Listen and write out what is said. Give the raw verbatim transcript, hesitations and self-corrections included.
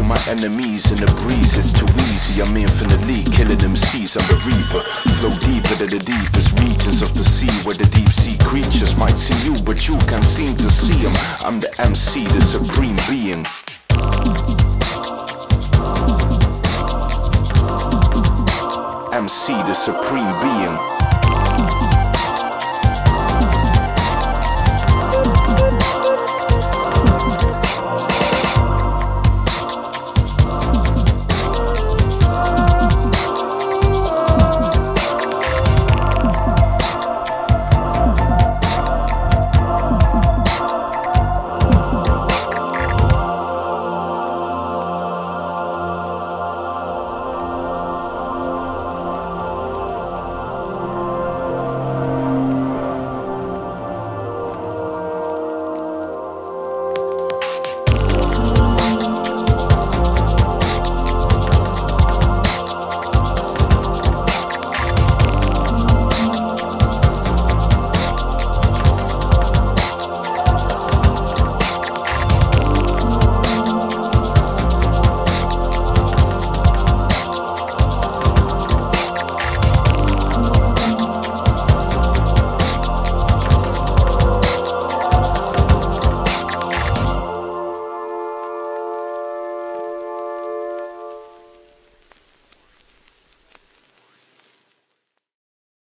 my enemies in the breeze, it's too easy. I'm infinitely killing M Cs, I'm the reaper. Flow deeper to the deepest regions of the sea, where the deep sea creatures might see you, but you can't seem to see them. I'm the M C, the supreme being. M C, the supreme being.